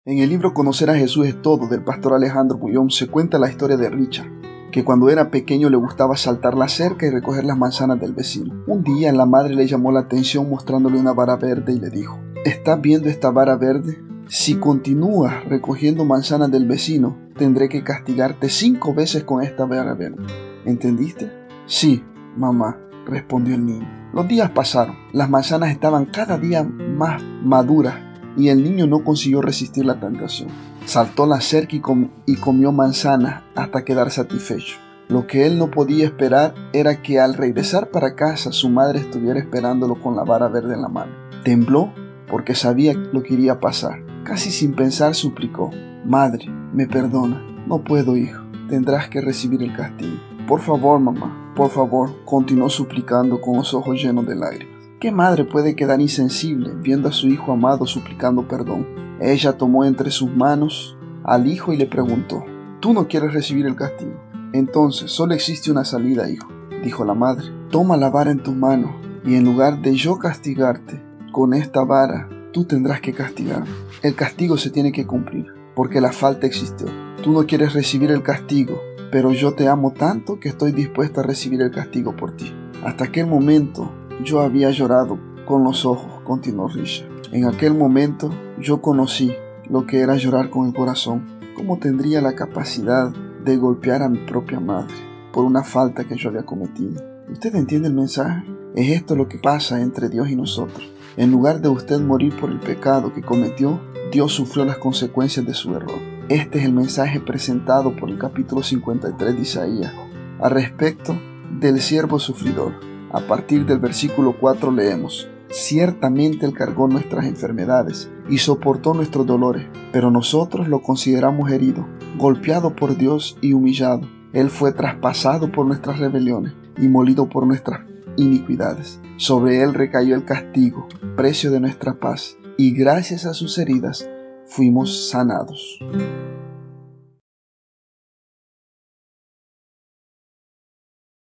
En el libro Conocer a Jesús es todo, del pastor Alejandro Bullón, se cuenta la historia de Richard, que cuando era pequeño le gustaba saltar la cerca y recoger las manzanas del vecino. Un día la madre le llamó la atención mostrándole una vara verde y le dijo: ¿estás viendo esta vara verde? Si continúas recogiendo manzanas del vecino, tendré que castigarte 5 veces con esta vara verde. ¿Entendiste? Sí, mamá, respondió el niño. Los días pasaron, las manzanas estaban cada día más maduras y el niño no consiguió resistir la tentación. Saltó la cerca y comió manzanas hasta quedar satisfecho. Lo que él no podía esperar era que al regresar para casa su madre estuviera esperándolo con la vara verde en la mano. Tembló porque sabía lo que iría a pasar. Casi sin pensar suplicó: «Madre, me perdona. No puedo, hijo. Tendrás que recibir el castigo». «Por favor, mamá, por favor», continuó suplicando con los ojos llenos de lágrimas. ¿Qué madre puede quedar insensible viendo a su hijo amado suplicando perdón? Ella tomó entre sus manos al hijo y le preguntó: «¿Tú no quieres recibir el castigo? Entonces solo existe una salida, hijo», dijo la madre. «Toma la vara en tus manos y en lugar de yo castigarte con esta vara, tú tendrás que castigarme. El castigo se tiene que cumplir porque la falta existió. Tú no quieres recibir el castigo, pero yo te amo tanto que estoy dispuesta a recibir el castigo por ti». Hasta aquel momento yo había llorado con los ojos, continuó Richard. En aquel momento yo conocí lo que era llorar con el corazón. ¿Cómo tendría la capacidad de golpear a mi propia madre por una falta que yo había cometido? ¿Usted entiende el mensaje? Es esto lo que pasa entre Dios y nosotros. En lugar de usted morir por el pecado que cometió, Dios sufrió las consecuencias de su error. Este es el mensaje presentado por el capítulo 53 de Isaías al respecto del siervo sufridor. A partir del versículo 4 leemos: «Ciertamente Él cargó nuestras enfermedades y soportó nuestros dolores, pero nosotros lo consideramos herido, golpeado por Dios y humillado. Él fue traspasado por nuestras rebeliones y molido por nuestras iniquidades. Sobre Él recayó el castigo, precio de nuestra paz, y gracias a sus heridas fuimos sanados».